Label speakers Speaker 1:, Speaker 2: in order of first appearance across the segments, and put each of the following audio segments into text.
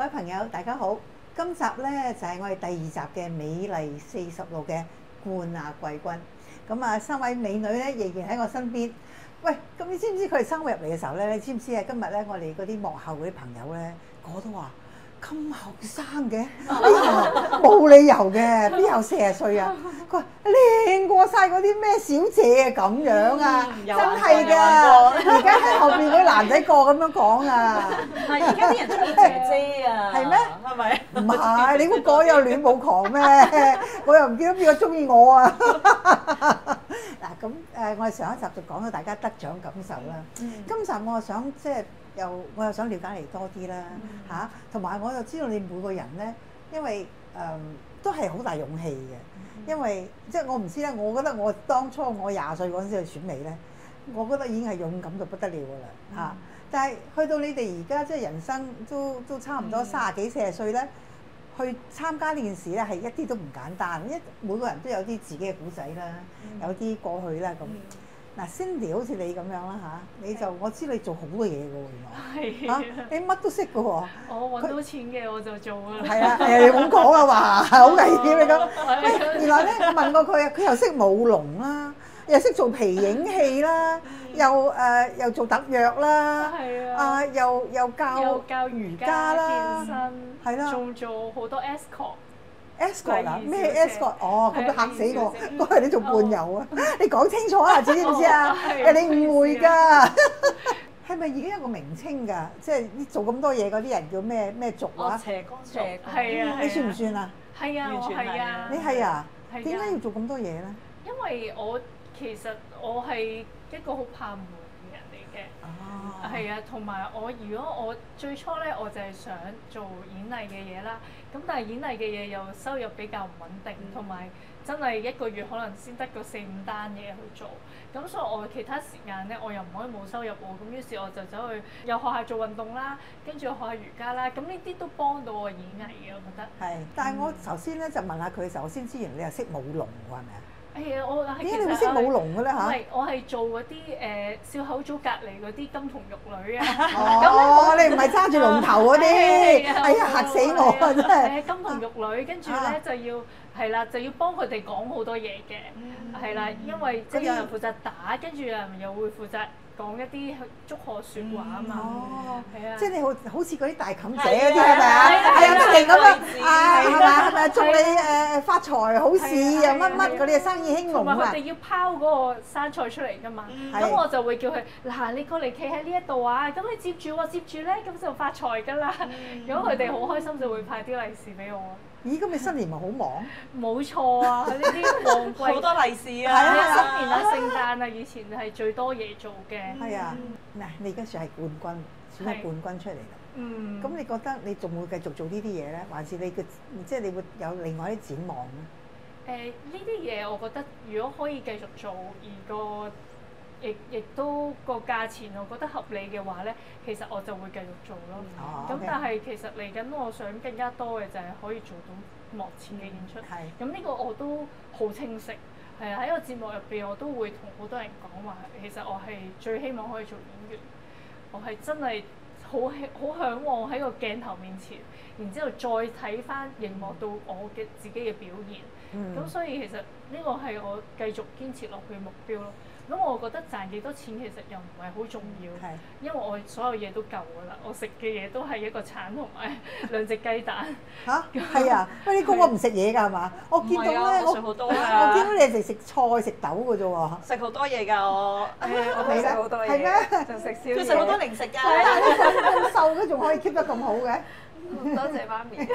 Speaker 1: 位朋友，大家好！今集呢就係我哋第2集嘅美麗40路嘅冠亞季軍。咁啊，3位美女呢仍然喺我身邊。喂，咁你知唔知佢哋3個入嚟嘅時候呢？你知唔知啊？今日呢，我哋嗰啲幕後嗰啲朋友呢，個個都話咁後生嘅，冇理由嘅，邊有40歲啊？佢話靚過晒嗰啲咩小姐啊咁樣啊，真係㗎！而家喺後邊嗰啲男仔個咁樣講啊。
Speaker 2: 係而家啲人中意姐姐啊，
Speaker 1: 係咩？
Speaker 2: 係咪？
Speaker 1: 唔係，你估講有戀冇狂咩？我又唔見到邊個中意我啊！嗱咁我哋上一集就講到大家得獎感受啦。今集我想即係我又想了解你多啲啦嚇，同埋我又知道你每個人咧，因為都係好大勇氣嘅，因為即係我唔知咧，我覺得我當初我20歲嗰陣時去選美咧，我覺得已經係勇敢到不得了㗎啦嚇。但係去到你哋而家即係人生都差唔多30幾40歲咧，去參加呢件事咧係一啲都唔簡單，每個人都有啲自己嘅故仔啦，有啲過去啦咁。嗱 Cindy 好似你咁樣啦嚇，你就我知你做好多嘢嘅喎，原來嚇你乜都識嘅喎。
Speaker 3: 我揾到錢嘅我就做㗎啦。
Speaker 1: 係啊，你咁講啊嘛，好危險你咁。原來咧我問過佢啊，佢又識舞龍啦，又識做皮影戲啦，又做特約啦，又教瑜伽啦，
Speaker 3: 健身，
Speaker 1: 係啦，
Speaker 3: 仲做好多 escort。escort
Speaker 1: 啊？咩 escort？哦，咁都嚇死我！嗰日你做伴遊啊？你講清楚啊，知唔知啊？你誤會㗎。係咪已經有個名稱㗎？即係做咁多嘢嗰啲人叫咩族啊？
Speaker 2: 斜光族。
Speaker 3: 係啊。
Speaker 1: 你算唔算啊？
Speaker 3: 係啊，我係啊。
Speaker 1: 你係啊？點解要做咁多嘢咧？
Speaker 3: 因為其實我係一個好怕悶嘅人嚟嘅。哦。係啊，同埋如果我最初咧，我就係想做演藝嘅嘢啦。咁但係演藝嘅嘢又收入比較唔穩定，同埋真係一個月可能先得個4、5單嘢去做。咁所以我其他時間咧，我又唔可以冇收入喎。咁於是我就走去又學下做運動啦，跟住學下瑜伽啦。咁呢啲都幫到我演藝嘅，我覺得。係，
Speaker 1: 但係我頭先咧就問下佢嘅時候，我先知原來你又識舞龍喎，係咪啊？
Speaker 3: 係啊，我
Speaker 1: 點解你會識舞龍嘅咧嚇？
Speaker 3: 我係做嗰啲笑口組隔離嗰啲金童玉女啊！
Speaker 1: 哦，你唔係揸住龍頭嗰啲，哎呀嚇死我啊真係！
Speaker 3: 金童玉女，跟住咧就要幫佢哋講好多嘢嘅，係啦，因為即係有人負責打，跟住有人又會負責講一啲祝賀説話啊嘛。
Speaker 1: 哦，
Speaker 3: 係啊，
Speaker 1: 即係你好似嗰啲大冚姐嗰啲係咪啊？係啊，不停咁啊，係咪祝你發財好事啊乜嗰啲生意興隆啊！
Speaker 3: 同埋佢哋要拋嗰個生菜出嚟㗎嘛，咁我就會叫佢嗱，你過嚟企喺呢一度啊，咁你接住喎，接住咧咁就發財㗎啦。如果佢哋好開心，就會派啲利是俾我。
Speaker 1: 咦，咁你新年咪好忙？
Speaker 3: 冇錯啊，呢啲旺季
Speaker 2: 好多利是
Speaker 3: 啊！
Speaker 2: 啊，
Speaker 3: 新年啊、聖誕啊，以前係最多嘢做嘅。
Speaker 1: 係啊，嗱，你而家算係冠軍，選咗冠軍出嚟啦。咁你覺得你仲會繼續做呢啲嘢咧，還是即係你會有另外啲展望咧？
Speaker 3: 呢啲嘢我覺得如果可以繼續做，而亦都個價錢我覺得合理嘅話咧，其實我就會繼續做咯。咁但係其實嚟緊我想更加多嘅就係可以做到幕前嘅演出。咁呢個我都好清晰。係啊，喺個節目入邊我都會同好多人講話，其實我係最希望可以做演員。我係真係好嚮往喺個鏡頭面前，然之後再睇翻熒幕到我嘅自己嘅表現。咁所以其實呢個係我繼續堅持落去嘅目標咯。咁我覺得賺幾多錢其實又唔係好重要，因為我所有嘢都夠㗎啦。我食嘅嘢都係一個橙同埋2隻雞蛋。嚇，係啊！喂，你個個唔食嘢㗎係嘛？我見到咧，我見到你係食菜食豆㗎啫喎。
Speaker 2: 食好多嘢㗎我，我食好多嘢。
Speaker 1: 係咩？
Speaker 2: 就食宵夜。佢食好多零食㗎。
Speaker 1: 咁瘦都仲可以 keep 得咁好嘅。
Speaker 2: 多謝媽咪。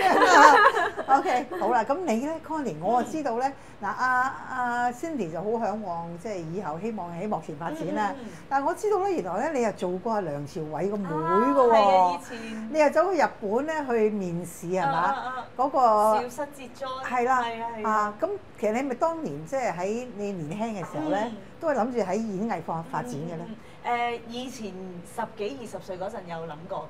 Speaker 1: OK， 好啦，咁你咧 Connie， 我就知道咧，嗱阿 Cindy 就好嚮往，即係以後希望喺幕前發展啦。但係我知道咧，原來咧你又做過梁朝偉個妹㗎喎。係啊，以前。你又走去日本咧去面試係嘛？嗰個。
Speaker 2: 小室哲哉。
Speaker 1: 係啦。啊，咁其實你咪當年即係喺你年輕嘅時候咧，都係諗住喺演藝發展嘅咧。
Speaker 2: 以前10幾20歲嗰陣有諗過嘅。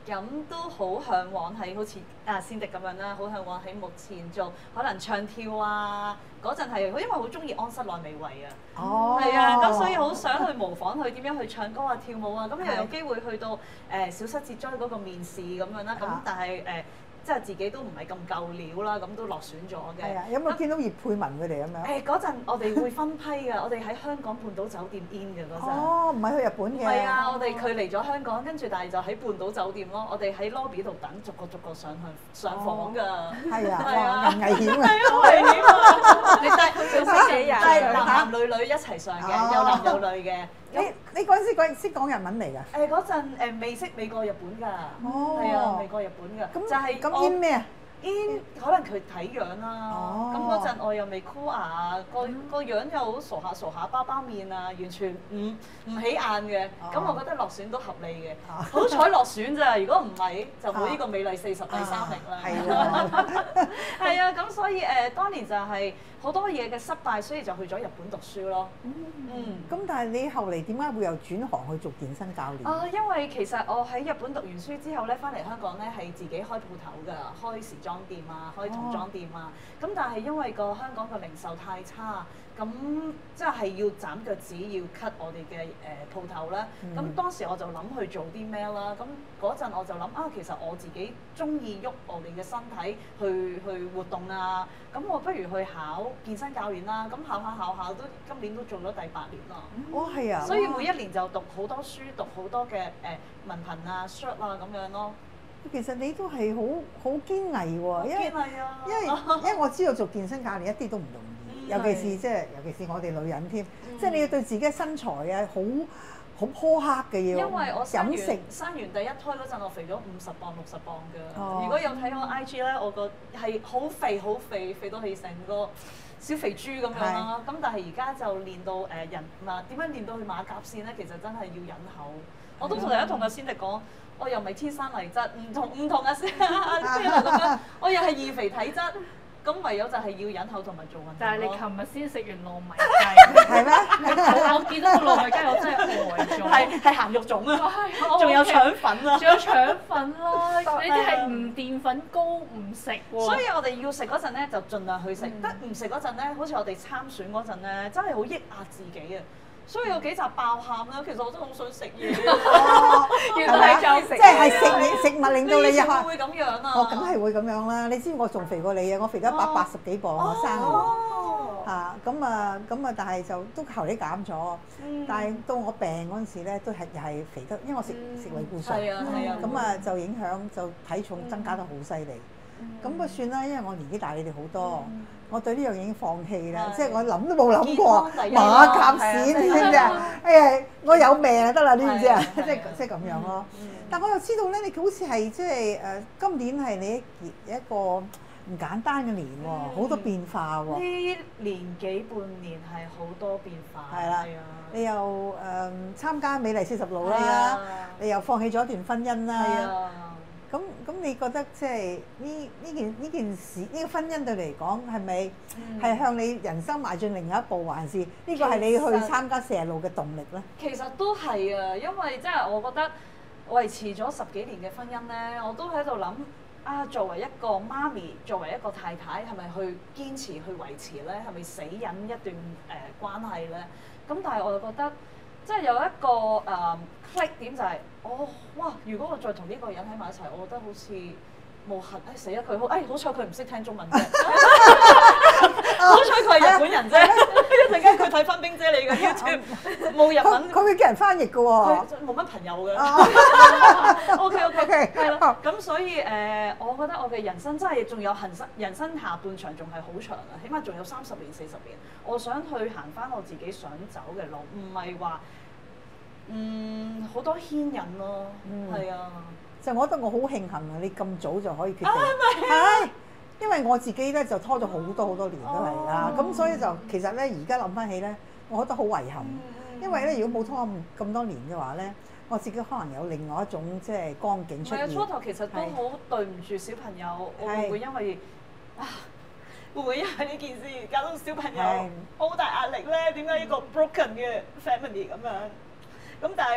Speaker 2: 咁都好向往係好似仙迪咁樣啦，好向往喺幕前做可能唱跳啊，嗰陣係因為好中意安室奈美惠啊，係啊，咁所以好想去模仿佢點樣去唱歌啊、跳舞啊，咁又有機會去到小室哲哉嗰個面試咁樣啦，咁但係即係自己都唔係咁夠料啦，咁都落選咗嘅。
Speaker 1: 係啊，有冇見到葉佩文佢哋咁樣？
Speaker 2: 嗰陣我哋會分批㗎，我哋喺香港半島酒店 in 嘅嗰陣。
Speaker 1: 哦，唔係去日本嘅。
Speaker 2: 係啊，佢嚟咗香港，跟住但係就喺半島酒店咯。我哋喺 lobby 度等，逐個上房㗎。係
Speaker 1: 啊，哇，危險啊！
Speaker 2: 係啊，危險啊！你帶佢做識幾人？係男女一齊上嘅，有男有女嘅。
Speaker 1: 你嗰陣時識講日文嚟㗎？
Speaker 2: 嗰陣未識美國日本㗎。
Speaker 1: 哦。
Speaker 2: 係啊，美國日本㗎。就係
Speaker 1: 咁 in 咩啊
Speaker 2: ？in 可能佢睇樣啦。咁嗰陣我又未箍牙，個樣又好傻下包包面啊，完全唔起眼嘅。咁我覺得落選都合理嘅。好彩落選咋，如果唔係就冇呢個美麗40第3名啦。
Speaker 1: 係啊。
Speaker 2: 係啊，咁所以當年就係好多嘢嘅失敗，所以就去咗日本讀書咯。
Speaker 1: 咁但係你後嚟點解會又轉行去做健身教練？
Speaker 2: 因為其實我喺日本讀完書之後咧，翻嚟香港咧係自己開鋪頭㗎，開時裝店啊，開童裝店啊。咁但係因為個香港個零售太差，咁即係要斬腳趾要 cut 我哋嘅鋪頭咧。咁當時我就諗去做啲咩啦。咁嗰陣我就諗其實我自己中意喐我哋嘅身體去活動啊。咁我不如去考健身教練啦。咁考下都今年都做咗第8年啦。
Speaker 1: 係啊。
Speaker 2: 所以每一年就讀好多書，讀好多嘅文憑啊、short 啊咁樣咯。
Speaker 1: 其實你都係好堅毅喎，因為我知道做健身教練一啲都唔容易，尤其是我哋女人添，即係你要對自己嘅身材啊好苛刻嘅要。
Speaker 2: 因為我生完
Speaker 1: 第
Speaker 2: 一胎嗰陣，我肥咗50磅、60磅㗎。如果有睇我 IG 咧，我個係好肥，肥到係成個小肥豬咁樣啦。咁但係而家就練到點樣練到去馬甲線咧？其實真係要忍口。我都同阿仙迪講，我又唔係天生麗質，唔同阿仙咁樣，我又係易肥體質，咁唯有就係要忍口同埋做運動。
Speaker 3: 但係你琴日先食完糯米雞，
Speaker 1: 係咩？
Speaker 3: 我見到個糯米雞，我真係呆咗。
Speaker 2: 係鹹肉粽啊，仲有腸粉啊，
Speaker 3: 仲有腸粉啦，呢啲係唔澱粉高唔食喎。
Speaker 2: 所以我哋要食嗰陣咧，就盡量去食；得唔食嗰陣咧，好似我哋參選嗰陣咧，真係好抑壓自己啊！所以有幾集爆喊啦，其實我真係好想食嘢。
Speaker 3: 原來係就
Speaker 1: 即係食物令到你
Speaker 2: 會咁樣啊！
Speaker 1: 我梗係會咁樣啦！你知我仲肥過你啊！我肥咗180幾磅，我生嚇咁但係就都後嚟減咗。但係到我病嗰陣時咧，都係又係肥得，因為我食維固醇。
Speaker 2: 係啊。
Speaker 1: 咁就影響就體重增加得好犀利。咁算啦，因為我年紀大你哋好多，我對呢樣已經放棄啦，即係我諗都冇諗過馬甲線，你知唔知啊？我有命就得啦，你知唔知啊？即係咁樣咯。但我又知道咧，你好似係即係今年係你一個唔簡單嘅年喎，好多變化喎。
Speaker 2: 呢年幾半年係好多變化。
Speaker 1: 係啦，你又參加美麗40路啦，你又放棄咗一段婚姻啦。咁你覺得即係呢件事呢個婚姻對你嚟講係咪係向你人生邁進另一步，還是呢個係你去參加40路嘅動力咧？
Speaker 2: 其實都係啊，因為即係我覺得維持咗10幾年嘅婚姻咧，我都喺度諗作為一個媽咪，作為一個太太，係咪去堅持去維持咧？係咪死忍一段關係咧？咁但係我又覺得即係有一個click 點就係哇！如果我再同呢個人喺埋一齊，我覺得好似無痕死啦佢好彩佢唔識聽中文啫，好彩佢係日本人啫，一陣間佢睇翻冰姐你嘅 YouTube 冇日文，
Speaker 1: 佢會叫人翻譯嘅喎，
Speaker 2: 冇乜朋友嘅。OK 係咯，咁所以我覺得我嘅人生真係仲有人生下半場仲係好長啊，起碼仲有30年40年，我想去行翻我自己想走嘅路，唔係話好多牽引咯，係啊。
Speaker 1: 就我覺得我好慶幸啊！你咁早就可以決定，係因為我自己咧就拖咗好多年都係啦，咁所以就其實咧而家諗翻起咧，我覺得好遺憾，因為咧如果冇拖咁多年嘅話咧，我自己可能有另外一種即係光景出現。
Speaker 2: 初頭其實都好對唔住小朋友，我會唔會因為呢件事搞到小朋友好大壓力咧？點解一個 broken 嘅 family 咁樣？咁但係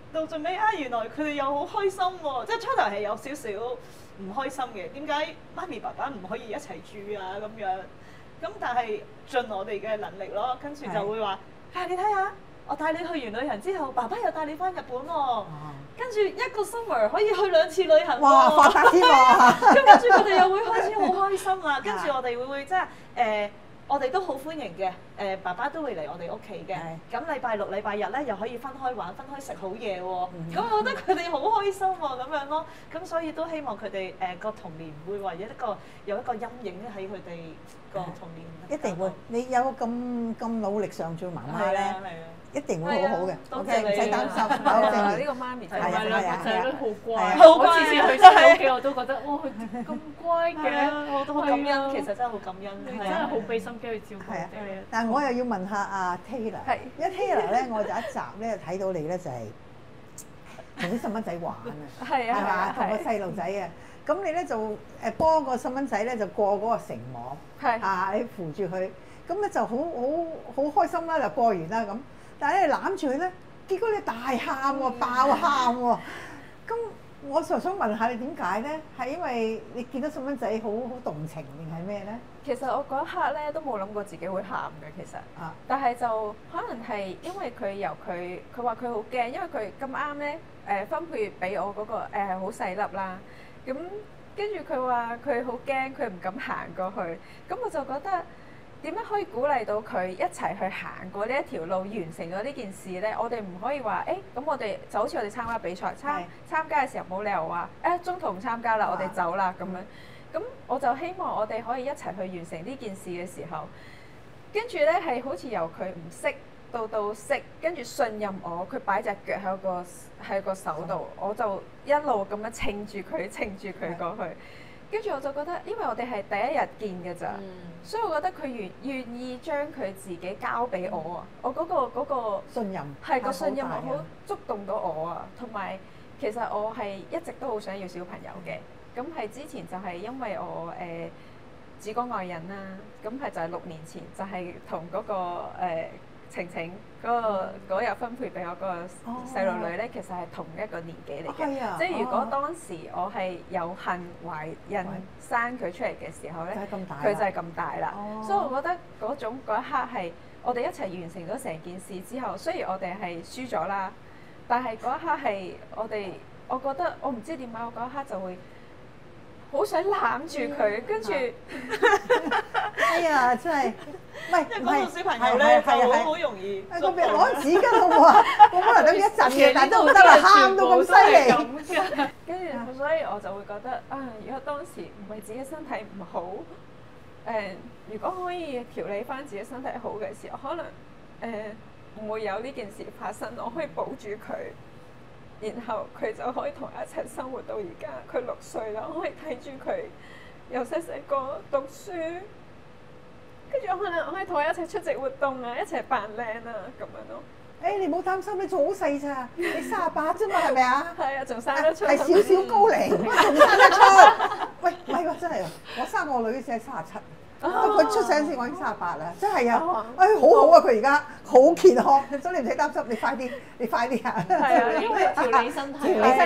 Speaker 2: 到最尾原來佢哋又好開心喎，即係初頭係有少少唔開心嘅，點解媽咪爸爸唔可以一齊住啊咁樣？咁但係盡我哋嘅能力咯，跟住就會話你睇下，我帶你去完旅行之後，爸爸又帶你翻日本喎，跟住一個 summer 可以去2次旅行喎，
Speaker 1: 哇發達添喎！
Speaker 2: 咁跟住佢哋又會開始好開心啦，跟住我哋會即係我哋都好歡迎嘅，爸爸都會嚟我哋屋企嘅。咁禮拜六、禮拜日咧又可以分開玩、分開食好嘢喎。咁我覺得佢哋好開心喎，咁樣咯。咁所以都希望佢哋個童年會話有一個陰影喺佢哋個童年。
Speaker 1: 一定會，你有咁努力上做媽媽咧，一定會好好嘅。OK，唔使擔心。
Speaker 2: 呢個媽咪
Speaker 3: 係啊，兩個仔女好乖，
Speaker 2: 好乖。
Speaker 3: 我次次去親戚屋企我都覺得，哇，佢咁乖嘅，
Speaker 2: 我都好感恩。其實真係好感恩，
Speaker 3: 真係好俾心機去照顧佢哋。
Speaker 1: 但係我又要問下阿 Taylor，因為 Taylor 咧，我有一集咧睇到你咧就係同啲細蚊仔玩啊，係嘛，同個細路仔啊。咁你咧就幫個細蚊仔咧就過嗰個繩網，你扶住佢，咁咧就好開心啦，就過完啦咁。但係咧攬住佢咧，結果你大喊喎，爆喊喎。咁我就想問下你點解咧？係因為你見到細蚊仔好動情定係咩咧？
Speaker 4: 其實我嗰一刻咧都冇諗過自己會喊嘅，其實，但係就可能係因為佢話佢好驚，因為佢咁啱咧分配俾我嗰個好細粒啦，咁跟住佢話佢好驚，佢唔敢行過去，咁我就覺得點樣可以鼓勵到佢一齊去行過呢一條路，完成咗呢件事咧？我哋唔可以話咁我哋就好似我哋參加比賽，參加嘅時候冇理由話中途唔參加啦，我哋走啦咁樣。咁我就希望我哋可以一齊去完成呢件事嘅時候，跟住咧係好似由佢唔識到識，跟住信任我，佢擺隻腳喺個手度，我就一路咁樣稱住佢過去。跟住我就覺得，因為我哋係第一日見嘅咋，所以我覺得佢願意將佢自己交俾我啊！我嗰個
Speaker 1: 信任
Speaker 4: 係個信任好觸動到我啊！同埋其實我係一直都好想要小朋友嘅。咁係之前就係因為我子宮外孕啦，咁係就係6年前，就係同嗰個晴晴嗰日分配俾我嗰個細路女咧，其實係同一個年紀嚟嘅。即係如果當時我係有幸懷孕生佢出嚟嘅時候咧，佢就係咁大啦。所以我覺得嗰一刻係我哋一齊完成咗成件事之後，雖然我哋係輸咗啦，但係嗰一刻係我覺得我唔知點解我嗰一刻就會好想攬住佢，跟住
Speaker 1: 哎呀，真係，唔係
Speaker 2: 講到小朋友咧，就好容易。
Speaker 1: 個別攞紙巾好唔好啊？我可能等一陣嘅，但都唔得啦，喊到咁犀利。
Speaker 4: 跟住，所以我就會覺得如果當時唔係自己身體唔好，如果可以調理翻自己身體好嘅時候，可能唔會有呢件事發生。我可以保住佢。然後佢就可以同我一齊生活到而家，佢6歲啦，我可以睇住佢由細個讀書，跟住可能我可以同佢一齊出席活動啊，一齊扮靚啊咁樣咯。
Speaker 1: 你唔好擔心，你仲好細咋，你38啫嘛，係咪啊？
Speaker 4: 係啊，仲生得出。
Speaker 1: 係少少高齡，仲生得出。喂，唔係喎，真係，我生我女先係37。佢出世先，我已經38啦，真係啊！好好啊，佢而家好健康，所以你唔使擔心，你快啲啊！
Speaker 3: 係啊，因為調理身體，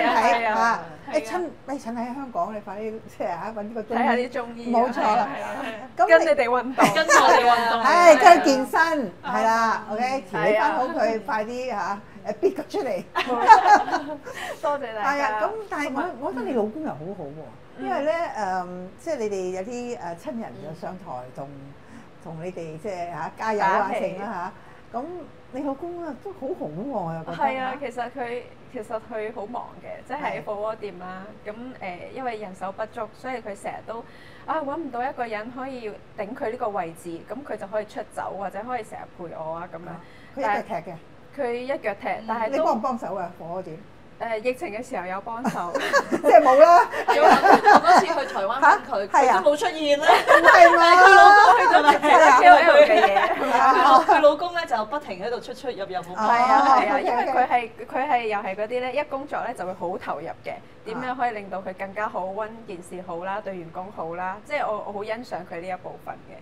Speaker 1: 趁喺香港，你快啲即係揾呢個中醫，
Speaker 4: 睇下啲中醫，
Speaker 1: 冇錯啦。
Speaker 4: 咁跟你哋運動，
Speaker 3: 跟我哋運動，
Speaker 1: 跟佢健身，係啦，OK，調理翻好佢，快啲逼佢出嚟。
Speaker 4: 多謝大家。
Speaker 1: 係啊，咁但係我覺得你老公又好好喎。因為咧即係你哋有啲親人就上台同你哋即係加油啊成啦嚇，咁你老公啊都好好喎，我又覺得。
Speaker 4: 係啊，其實佢好忙嘅，即係喺火鍋店啦。咁因為人手不足，所以佢成日都揾唔到一個人可以頂佢呢個位置，咁佢就可以出走或者可以成日陪我啊咁樣。
Speaker 1: 佢一腳踢嘅。
Speaker 4: 佢一腳踢，但係
Speaker 1: 你幫唔幫手啊？火鍋店？
Speaker 4: 疫情嘅時候有幫手，
Speaker 1: 即係冇啦。
Speaker 2: 我嗰次去台灣揾佢都冇出現咧。
Speaker 1: 係嘛？
Speaker 2: 佢老公去咗
Speaker 4: KOL嘅嘢，
Speaker 2: 佢老公咧就不停喺度出入好忙。
Speaker 4: 係啊，因為佢係又係嗰啲咧，一工作咧就會好投入嘅。點樣可以令到佢更加好，溫件事好啦，對員工好啦，即係我好欣賞佢呢一部分嘅。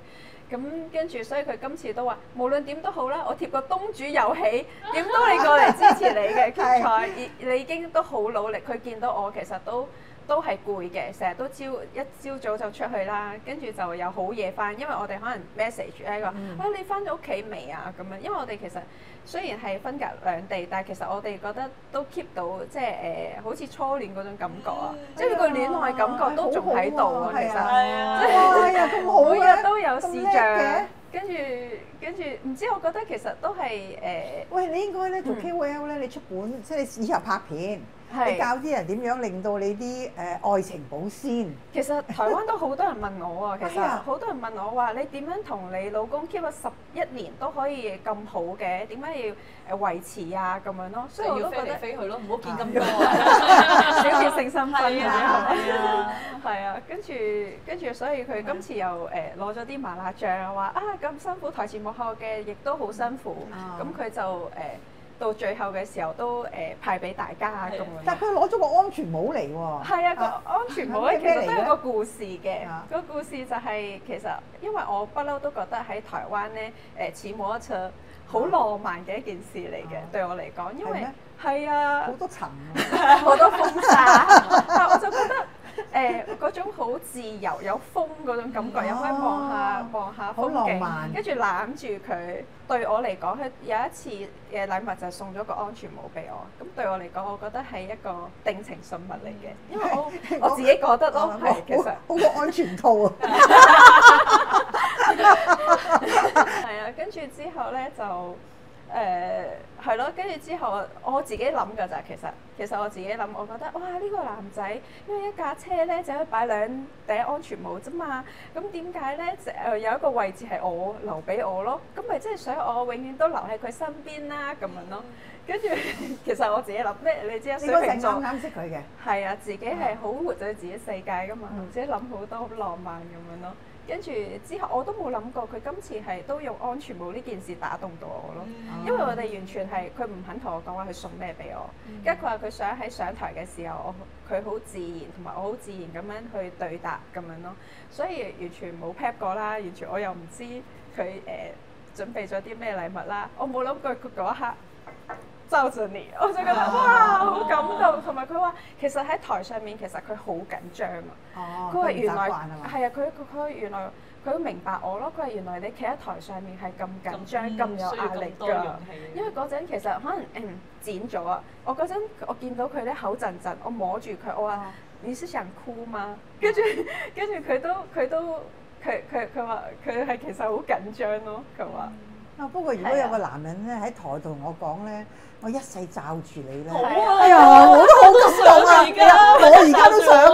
Speaker 4: 咁跟住，所以佢今次都話，無論點都好啦，我貼個東主有喜，點都你過嚟支持你嘅決賽，你已經都好努力。佢見到我其實都係攰嘅，成日都一朝早就出去啦，跟住就有好夜翻，因為我哋可能 message 喺個你翻咗屋企未啊咁樣，因為我哋其實雖然係分隔兩地，但係其實我哋覺得都 keep 到即係好似初戀嗰種感覺啊，即係個戀愛感覺都仲喺度啊，其實
Speaker 1: 係啊，咁好
Speaker 4: 每日都有視像，跟住唔知我覺得其實都係
Speaker 1: 喂，你應該咧做 KOL 咧，你出本即係你以後拍片。你教啲人點樣令到你啲愛情保鮮？其
Speaker 4: 實台灣都好多人問我啊，其實好多人問我話：你點樣同你老公 keep 咗11年都可以咁好嘅？點解要維持啊咁樣咯？所以我都覺得
Speaker 2: 飛去咯，唔好見咁多，
Speaker 4: 小別勝新婚係啊，跟住，所以佢今次又攞咗啲麻辣醬，話咁辛苦台前幕後嘅，亦都好辛苦，咁佢就到最後嘅時候都派俾大家咁樣。
Speaker 1: 但係佢攞咗個安全帽嚟喎。
Speaker 4: 係啊，個安全帽咧其實都有個故事嘅。個故事就係其實因為我不嬲都覺得喺台灣咧騎摩托車好浪漫嘅一件事嚟嘅，對我嚟講，因為係啊
Speaker 1: 好多塵
Speaker 4: 好多風沙，但我就覺得。嗰種好自由有風嗰種感覺，又可以望下風景，跟住攬住佢。對我嚟講，佢有一次嘅禮物就送咗個安全帽俾我。咁對我嚟講，我覺得係一個定情信物嚟嘅，因為我自己覺得咯，係其實
Speaker 1: 好過安全套啊。
Speaker 4: 係啊，跟住之後咧就。係咯，跟住之後我自己諗㗎咋，其實我自己諗，我覺得哇呢個男仔，因為一架車咧就可以擺2頂安全帽啫嘛，咁點解咧有一個位置係我留俾我咯？咁咪即係想我永遠都留喺佢身邊啦咁樣咯。跟住其實我自己諗咩？你知啊，水瓶座
Speaker 1: 啱識佢嘅。
Speaker 4: 係啊，自己係好活在自己世界㗎嘛，自己諗好多好浪漫咁樣咯。跟住之後我都冇諗過佢今次係都用安全帽呢件事打動到我咯，因為我哋完全係佢唔肯同我講話佢送咩俾我，跟住佢話佢想喺上台嘅時候，佢好自然同埋我好自然咁樣去對答咁樣咯，所以完全冇 prep 過啦，完全我又唔知佢準備咗啲咩禮物啦，我冇諗過佢嗰一刻就住你，我就覺得哇好感動，同埋佢話其實喺台上面其實佢好緊張啊，佢話原來係啊，佢原來佢明白我咯，佢話原來你企喺台上面係咁緊張咁有壓力㗎，因為嗰陣其實可能剪咗啊，我嗰陣我見到佢咧口震震，我摸住佢，我話你是想哭嗎？跟住佢話佢係其實好緊張咯，佢話。
Speaker 1: 不過如果有個男人咧喺台同我講咧，我一世罩住你咧，
Speaker 2: 哎
Speaker 1: 呀，我都好感動啊！我而家都想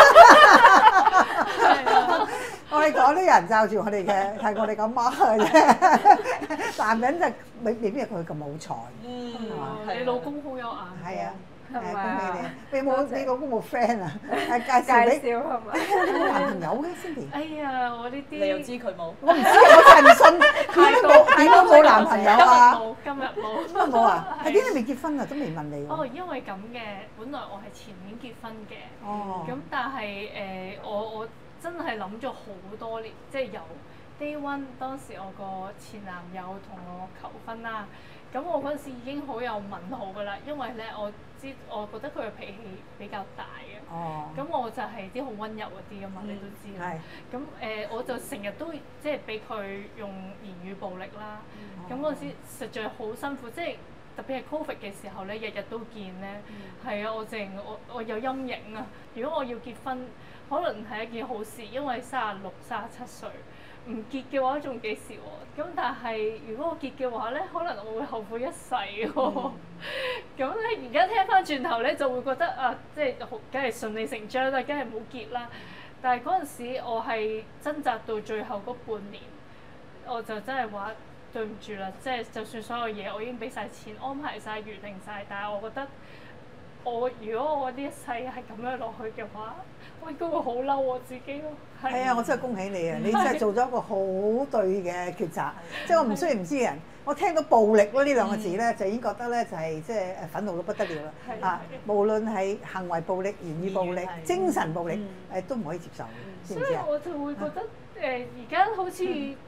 Speaker 1: 啊！我哋講啲人罩住我哋嘅係我哋咁媽嘅啫，男人就未必係佢咁好彩，
Speaker 3: 係嘛？你老公好有眼，
Speaker 1: 係啊。恭喜你！你老公冇 friend 啊？介紹
Speaker 4: 係咪？
Speaker 1: 有男朋友嘅先至。
Speaker 3: 哎呀，我呢啲
Speaker 2: 你又知佢冇？
Speaker 1: 我唔知，我真係唔信。點都冇男朋友啊？
Speaker 3: 今日冇。
Speaker 1: 今日冇啊？係點解未結婚啊？都未問你。
Speaker 3: 哦，因為咁嘅，本來我係前年結婚嘅。
Speaker 1: 哦。
Speaker 3: 咁但係我真係諗咗好多年，即係由 Day One 當時我個前男友同我求婚啦。咁我嗰陣時已經好有問號㗎啦，因為咧我覺得佢嘅脾氣比較大嘅。哦。咁我就係啲好溫柔嗰啲㗎嘛，你都知啦。係。咁我就成日都即係俾佢用言語暴力啦。咁嗰陣時實在好辛苦，即係特別係 Covid 嘅時候咧，日日都見咧。係啊，我有陰影啊！如果我要結婚，可能係一件好事，因為36、37歲。唔結嘅話仲幾時喎？咁但係如果我結嘅話咧，可能我會後悔一世喎。咁咧而家聽翻轉頭咧，就會覺得啊，即係梗係順理成章啦，梗係冇結啦。但係嗰陣時我係掙扎到最後嗰半年，我就真係話對唔住啦，即係就算所有嘢我已經俾晒錢安排晒預定晒，但係我覺得如果我呢一世係咁樣落去嘅話，我應該會好嬲我自己咯。
Speaker 1: 係啊，我真係恭喜你啊！你真係做咗一個好對嘅抉擇。即係我唔需要唔知嘅人，我聽到暴力咯呢兩個字咧，就已經覺得咧就係即係憤怒到不得了啦。啊，無論係行為暴力、言語暴力、精神暴力，都唔可以接受嘅，知唔知啊？
Speaker 3: 所以我就會覺得而家好似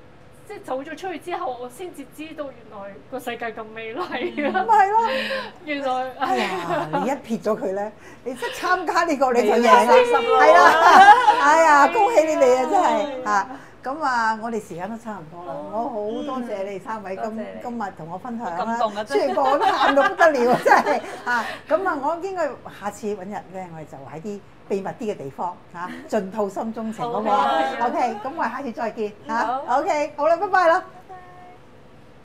Speaker 3: 即係走咗出去之後，我先至知道原來個世界咁美麗
Speaker 1: 咁
Speaker 3: 啊！
Speaker 1: 咪係咯，
Speaker 3: 原來
Speaker 1: 哎呀，你一撇咗佢咧，你即係參加呢個你就贏啦，
Speaker 2: 係
Speaker 1: 係啦，哎呀，恭喜你哋啊，真係嚇！咁啊，我哋時間都差唔多啦，我好多謝你哋三位今日同我分享啦。
Speaker 2: 感動啊！
Speaker 1: 雖然個個都喊到不得了，真係嚇。咁啊，我應該下次揾日咧，我哋就喺啲秘密啲嘅地方嚇，盡吐心中情，好唔好啊？OK，咁我哋下次再見嚇。OK，好啦，拜拜啦。